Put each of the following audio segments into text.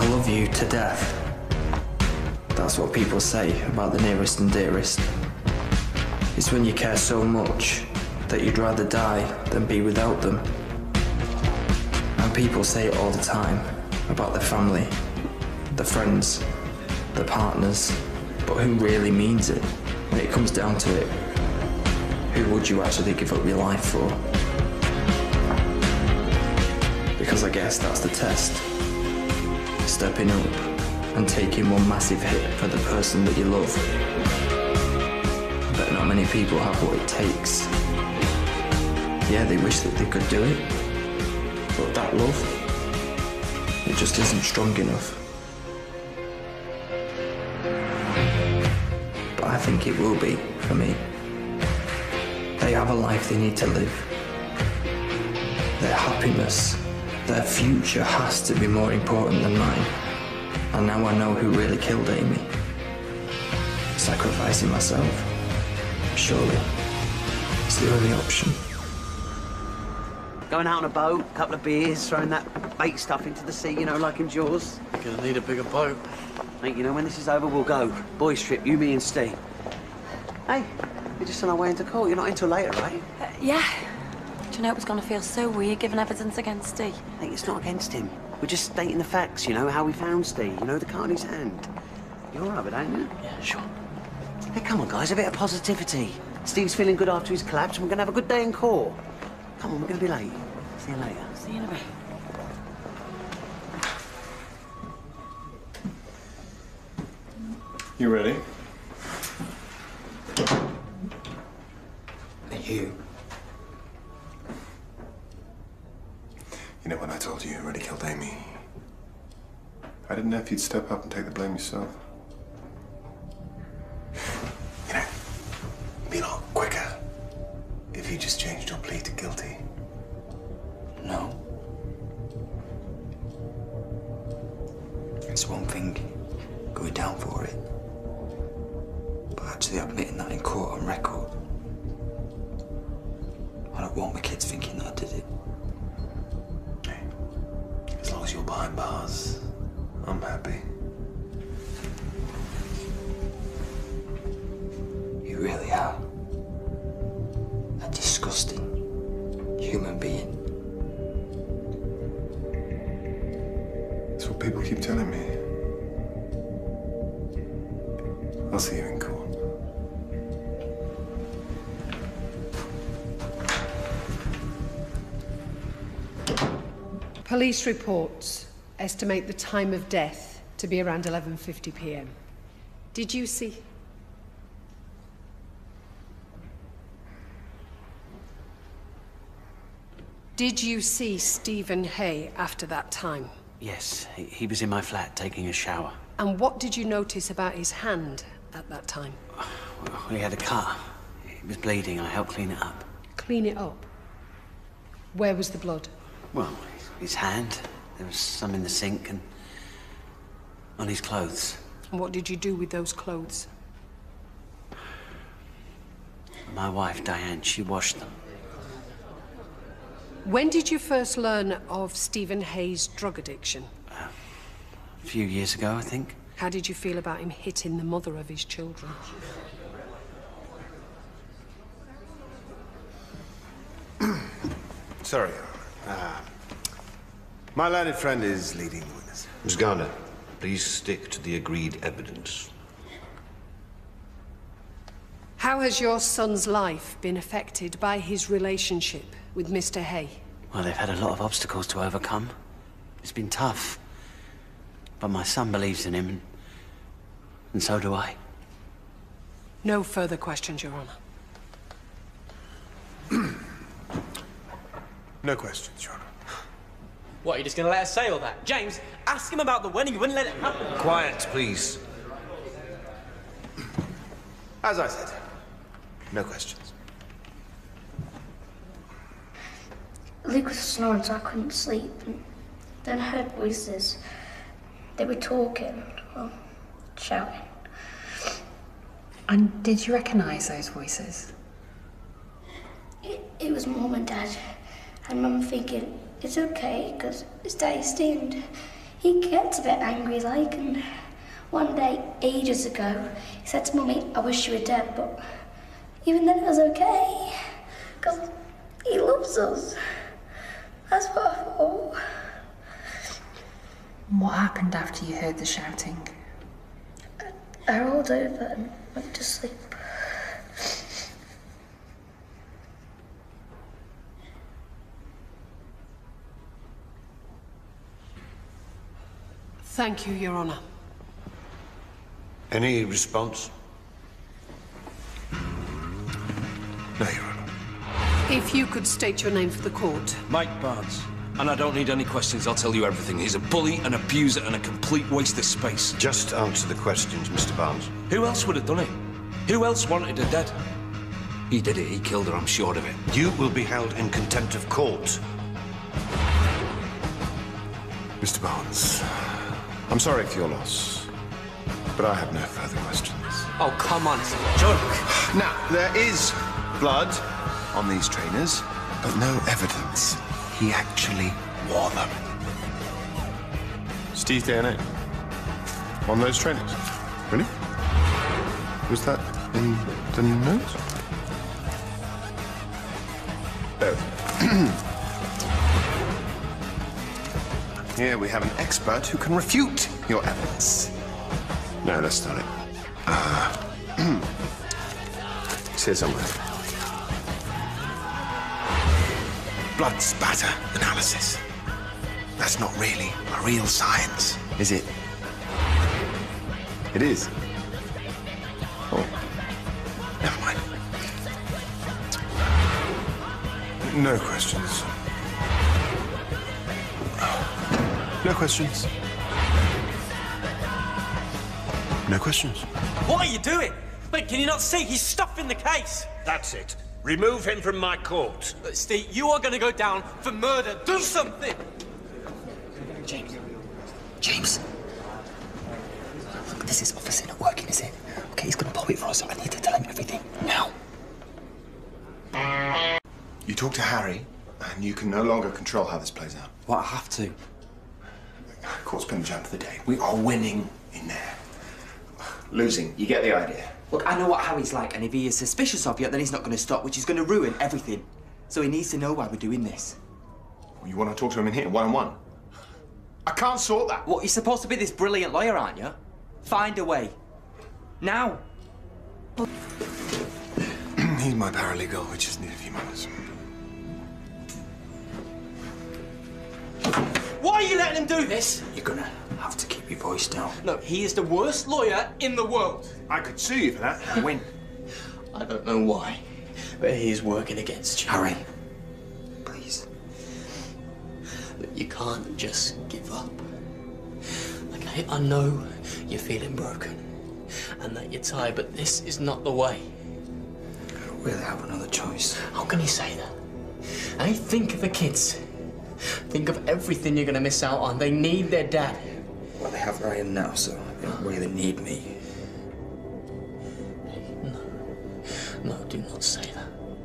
love you to death. That's what people say about the nearest and dearest. It's when you care so much that you'd rather die than be without them. And people say it all the time about their family, their friends, their partners, but who really means it? When it comes down to it, who would you actually give up your life for? Because I guess that's the test. Stepping up and taking one massive hit for the person that you love. But not many people have what it takes. Yeah, they wish that they could do it, but that love, it just isn't strong enough. But I think it will be for me. They have a life they need to live. Their happiness, their future has to be more important than mine. And now I know who really killed Amy. Sacrificing myself, surely, it's the only option. Going out on a boat, a couple of beers, throwing that bait stuff into the sea, you know, like in Jaws. You're gonna need a bigger boat. Mate, you know, when this is over, we'll go. Boys trip, you, me and Steve. Hey, we're just on our way into court. You're not until later, right? Yeah. Do you know it was going to feel so weird giving evidence against Steve? Mate, it's not against him. We're just stating the facts, you know, how we found Steve. You know, the car in his hand. You're all right with that, ain't you? Yeah, sure. Hey, come on, guys, a bit of positivity. Steve's feeling good after his collapse, and we're gonna have a good day in court. Come on, we're gonna be late. See you later. See you in a bit. You ready? You. You know, when I told you already killed Amy, I didn't know if you'd step up and take the blame yourself. You know, it'd be a lot quicker if you just changed your plea to guilty. No. It's one thing going down for it, but actually admitting that in court on record. I don't want my kids thinking that I did it. Hey, as long as you're behind bars, I'm happy. You really are a disgusting human being. That's what people keep telling me. I'll see you in court. Police reports estimate the time of death to be around 11:50 p.m. Did you see? Did you see Stephen Hay after that time? Yes, he was in my flat taking a shower. And what did you notice about his hand at that time? Well, he had a cut. It was bleeding. I helped clean it up. Clean it up. Where was the blood? Well, his hand. There was some in the sink and on his clothes. And what did you do with those clothes? My wife, Diane, she washed them. When did you first learn of Stephen Hay's drug addiction? A few years ago, I think. How did you feel about him hitting the mother of his children? Sorry. My learned friend is leading the witness. Ms. Garner, please stick to the agreed evidence. How has your son's life been affected by his relationship with Mr. Hay? Well, they've had a lot of obstacles to overcome. It's been tough. But my son believes in him, and so do I. No further questions, Your Honor. No questions, Your Honor. What, are you just gonna let us say all that? James, ask him about the wedding. You wouldn't let it happen. Quiet, please. As I said, no questions. Luke was snoring, so I couldn't sleep. And then I heard voices. They were talking, well, shouting. And did you recognise those voices? It was Mum and Dad. And Mum thinking, it's okay, because it's Daddy Steve. he gets a bit angry like, and one day, ages ago, he said to Mummy, I wish you were dead, but even then it was okay, because he loves us. That's what I thought. What happened after you heard the shouting? I rolled over and went to sleep. Thank you, Your Honour. Any response? No, Your Honour. If you could state your name for the court. Mike Barnes. And I don't need any questions, I'll tell you everything. He's a bully, an abuser, and a complete waste of space. Just answer the questions, Mr. Barnes. Who else would have done it? Who else wanted her dead? He did it, he killed her, I'm sure of it. You will be held in contempt of court. Mr. Barnes, I'm sorry for your loss, but I have no further questions. Oh, come on, it's a joke. Now, there is blood on these trainers, but no evidence he actually wore them. Steve's DNA on those trainers? Really? Was that in the notes? Oh. Here we have an expert who can refute your evidence. No, that's not it. It's here somewhere. Blood spatter analysis. That's not really a real science, is it? It is. Oh, never mind. No questions. No questions. No questions. What are you doing? Wait, can you not see? He's stuffing the case. That's it. Remove him from my court. Steve, you are going to go down for murder. Do something! James. James. Look, this is obviously not working, is it? Okay, he's going to pop it for us. I need to tell him everything now. You talk to Harry, and you can no longer control how this plays out. Well, I have to. Court's been adjourned for the day. We are winning in there. Losing. You get the idea. Look, I know what Harry's like, and if he is suspicious of you, then he's not going to stop, which is going to ruin everything. So he needs to know why we're doing this. Well, you want to talk to him in here, one-on-one? I can't sort that. What, you're supposed to be this brilliant lawyer, aren't you? Find a way. Now. He's my paralegal, which just need a few moments. Why are you letting him do this? You're gonna have to keep your voice down. No, he is the worst lawyer in the world. I could sue you for that and win. I don't know why, but he is working against you. Harry, please. Look, you can't just give up. Okay, I know you're feeling broken and that you're tired, but this is not the way. I don't really have another choice. How can you say that? Hey, think of the kids. Think of everything you're gonna miss out on. They need their dad. Well, they have Ryan now, so they don't really need me. No, do not say that.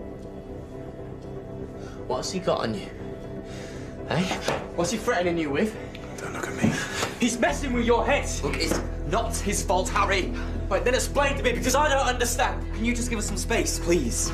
What's he got on you? Hey? What's he threatening you with? Don't look at me. He's messing with your head. Look, it's not his fault, Harry. Right, then explain to me, because I don't understand. Can you just give us some space, please?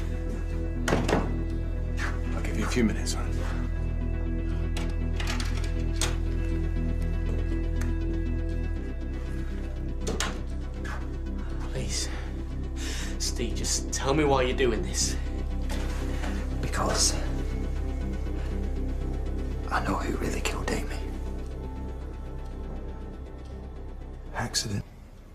I'll give you a few minutes, huh? Please. Steve, just tell me why you're doing this. Because I know who really killed Amy. Accident.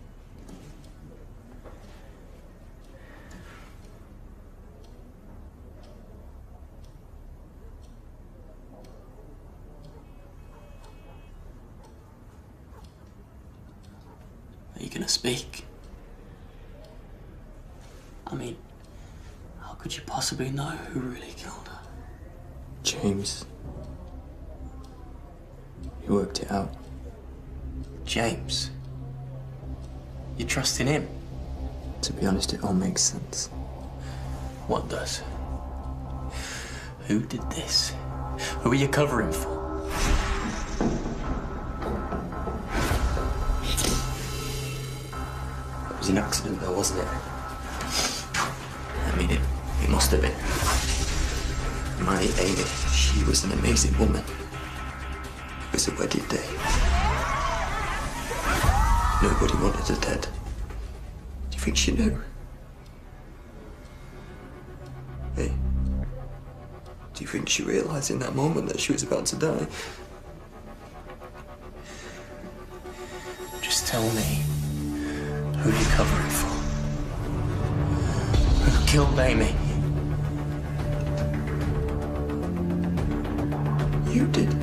Are you gonna speak? I mean, how could you possibly know who really killed her? James. He worked it out. James? You trust in him? To be honest, it all makes sense. What does? Who did this? Who are you covering for? was an accident though, wasn't it? I mean, it must have been. My Amy, she was an amazing woman. It was a wedding day. Nobody wanted her dead. Do you think she knew? Hey, do you think she realised in that moment that she was about to die? Just tell me who you're covering for. Who killed Amy? You did.